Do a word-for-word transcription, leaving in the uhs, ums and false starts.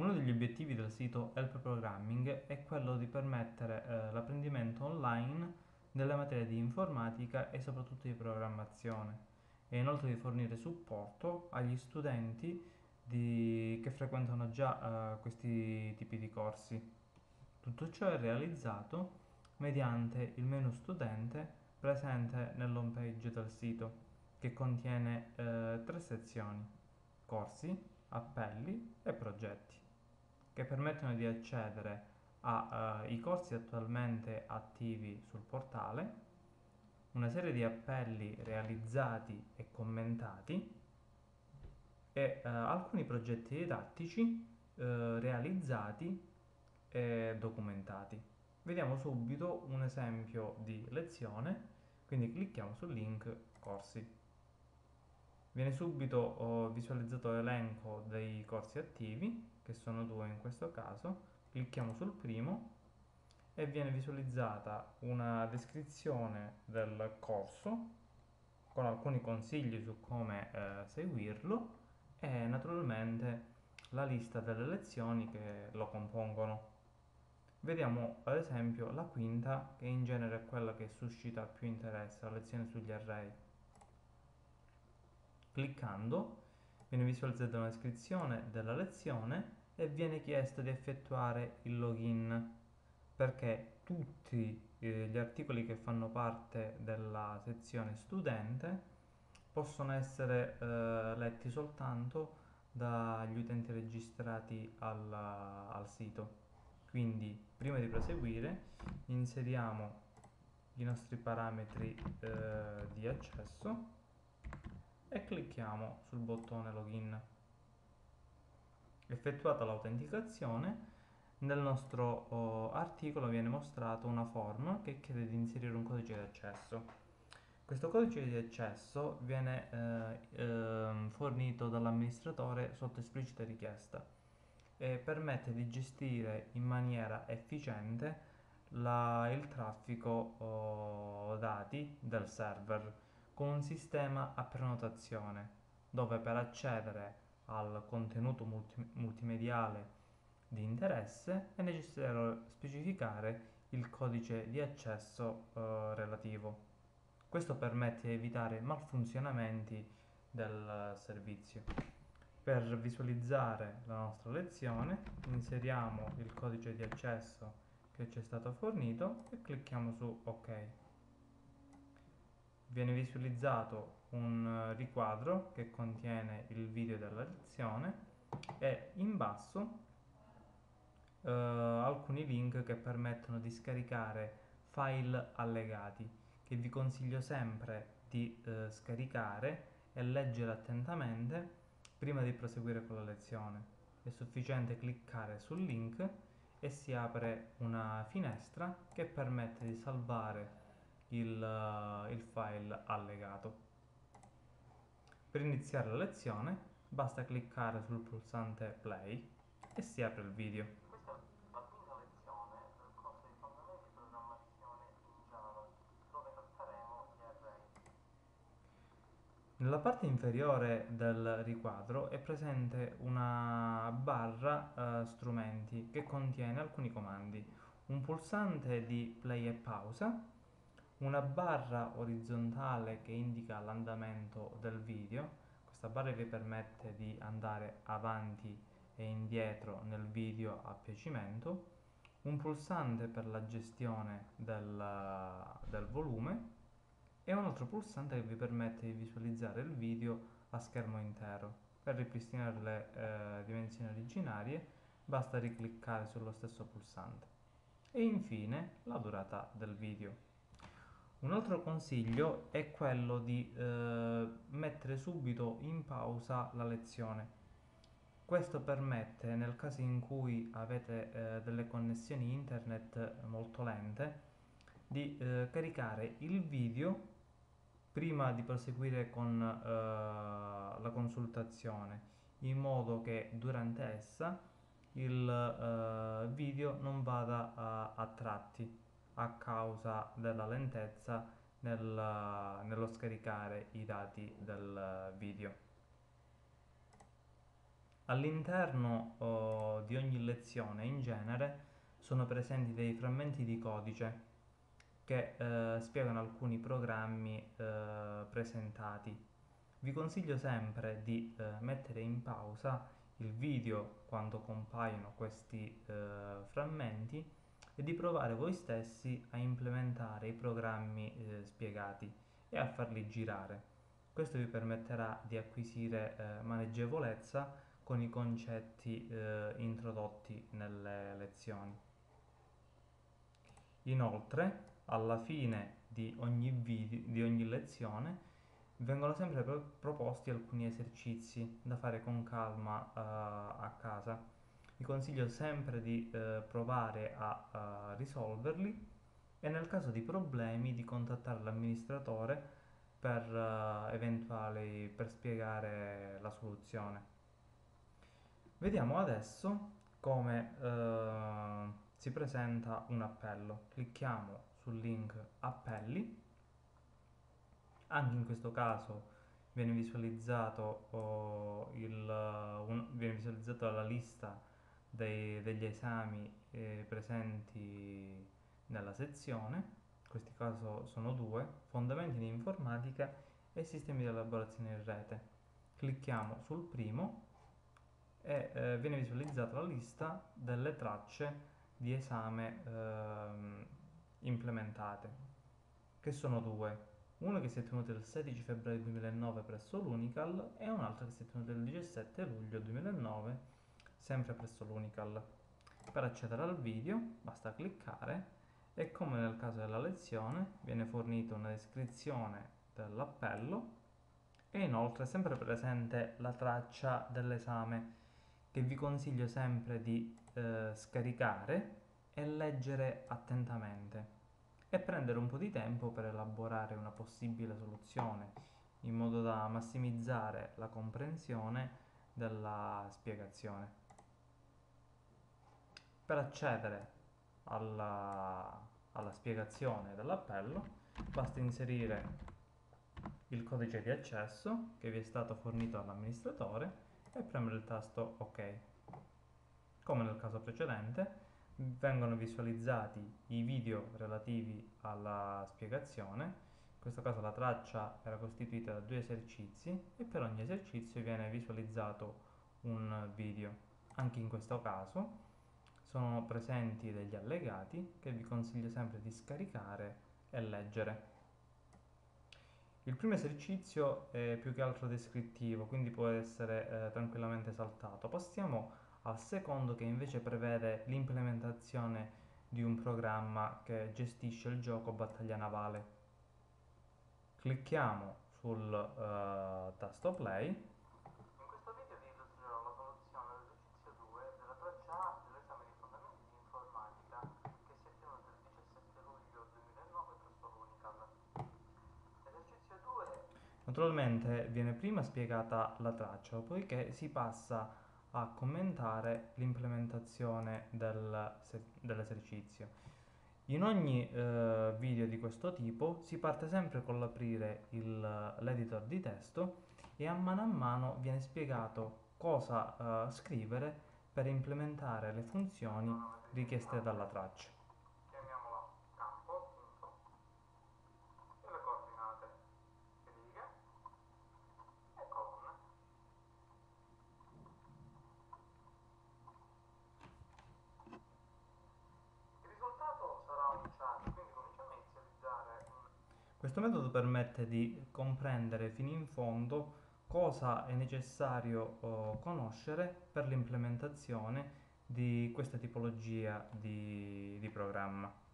Uno degli obiettivi del sito Help Programming è quello di permettere eh, l'apprendimento online delle materie di informatica e soprattutto di programmazione e inoltre di fornire supporto agli studenti di- che frequentano già eh, questi tipi di corsi. Tutto ciò è realizzato mediante il menu studente presente nell'home page del sito, che contiene eh, tre sezioni: corsi, appelli e progetti, che permettono di accedere ai corsi attualmente attivi sul portale, una serie di appelli realizzati e commentati e eh, alcuni progetti didattici eh, realizzati e documentati. Vediamo subito un esempio di lezione, quindi clicchiamo sul link corsi. Viene subito oh, visualizzato l'elenco dei corsi attivi, che sono due in questo caso. Clicchiamo sul primo e viene visualizzata una descrizione del corso con alcuni consigli su come eh, seguirlo e naturalmente la lista delle lezioni che lo compongono. Vediamo ad esempio la quinta, che in genere è quella che suscita più interesse, la lezione sugli array. Cliccando viene visualizzata una descrizione della lezione e viene chiesto di effettuare il login, perché tutti eh, gli articoli che fanno parte della sezione studente possono essere eh, letti soltanto dagli utenti registrati al, al sito. Quindi prima di proseguire inseriamo i nostri parametri eh, di accesso e clicchiamo sul bottone login. Effettuata l'autenticazione, nel nostro oh, articolo viene mostrato una form che chiede di inserire un codice di accesso. Questo codice di accesso viene eh, eh, fornito dall'amministratore sotto esplicita richiesta e permette di gestire in maniera efficiente la- il traffico oh, dati del server con un sistema a prenotazione, dove per accedere al contenuto multi- multimediale di interesse è necessario specificare il codice di accesso eh, relativo. Questo permette di evitare malfunzionamenti del servizio. Per visualizzare la nostra lezione inseriamo il codice di accesso che ci è stato fornito e clicchiamo su OK. Viene visualizzato un eh, riquadro che contiene il video della lezione e in basso eh, alcuni link che permettono di scaricare file allegati, che vi consiglio sempre di eh, scaricare e leggere attentamente prima di proseguire con la lezione. È sufficiente cliccare sul link e si apre una finestra che permette di salvare il, eh, il file allegato. Per iniziare la lezione basta cliccare sul pulsante play e si apre il video. Questa è la quinta lezione del corso di fondamenti di programmazione in Java, dove tratteremo gli array. Nella parte inferiore del riquadro è presente una barra eh, strumenti che contiene alcuni comandi, un pulsante di play e pausa, una barra orizzontale che indica l'andamento del video. Questa barra vi permette di andare avanti e indietro nel video a piacimento, un pulsante per la gestione del, del volume e un altro pulsante che vi permette di visualizzare il video a schermo intero. Per ripristinare le eh, dimensioni originarie basta ricliccare sullo stesso pulsante. E infine la durata del video. Un altro consiglio è quello di eh, mettere subito in pausa la lezione. Questo permette, nel caso in cui avete eh, delle connessioni internet molto lente, di eh, caricare il video prima di proseguire con eh, la consultazione, in modo che durante essa il eh, video non vada a, a tratti a causa della lentezza nel, nello scaricare i dati del video. All'interno oh, di ogni lezione in genere sono presenti dei frammenti di codice che eh, spiegano alcuni programmi eh, presentati. Vi consiglio sempre di eh, mettere in pausa il video quando compaiono questi eh, frammenti e di provare voi stessi a implementare i programmi eh, spiegati e a farli girare. Questo vi permetterà di acquisire eh, maneggevolezza con i concetti eh, introdotti nelle lezioni. Inoltre, alla fine di ogni video, di ogni lezione, vengono sempre pro- proposti alcuni esercizi da fare con calma eh, a casa. Vi consiglio sempre di eh, provare a, a risolverli e nel caso di problemi di contattare l'amministratore per eh, eventuali per spiegare la soluzione. Vediamo adesso come eh, si presenta un appello. Clicchiamo sul link appelli. Anche in questo caso viene visualizzato, oh, il, un, viene visualizzata la lista dei- degli esami eh, presenti nella sezione. In questo caso sono due: fondamenti di informatica e sistemi di elaborazione in rete. Clicchiamo sul primo e eh, viene visualizzata la lista delle tracce di esame ehm, implementate, che sono due: uno che si è tenuto il sedici febbraio duemilanove presso l'Unical e un altro che si è tenuto il diciassette luglio duemilanove sempre presso l'Unical. Per accedere al video basta cliccare e, come nel caso della lezione, viene fornita una descrizione dell'appello e inoltre è sempre presente la traccia dell'esame, che vi consiglio sempre di eh, scaricare e leggere attentamente e prendere un po' di tempo per elaborare una possibile soluzione in modo da massimizzare la comprensione della spiegazione. Per accedere alla, alla spiegazione dell'appello basta inserire il codice di accesso che vi è stato fornito dall'amministratore e premere il tasto OK. Come nel caso precedente, vengono visualizzati i video relativi alla spiegazione. In questo caso la traccia era costituita da due esercizi e per ogni esercizio viene visualizzato un video. Anche in questo caso sono presenti degli allegati che vi consiglio sempre di scaricare e leggere. Il primo esercizio è più che altro descrittivo, quindi può essere eh, tranquillamente saltato. Passiamo al secondo, che invece prevede l'implementazione di un programma che gestisce il gioco Battaglia Navale. Clicchiamo sul eh, tasto play. In questo video vi illustrerò la soluzione dell'esercizio due della traccia A dell'esame di fondamenti di informatica che si è tenuto il diciassette luglio duemilanove presso l'Unical. L'esercizio due, naturalmente, viene prima spiegata la traccia, poiché si passa a commentare l'implementazione del, dell'esercizio. In ogni eh, video di questo tipo si parte sempre con l'aprire il- l'editor di testo e a mano a mano viene spiegato cosa eh, scrivere per implementare le funzioni richieste dalla traccia. Chiamiamola campo, punto, e le coordinate, righe e colonne. Il risultato sarà un chart, quindi cominciamo a inizializzare un... Questo metodo permette di comprendere fino in fondo cosa è necessario oh, conoscere per l'implementazione di questa tipologia di, di programma.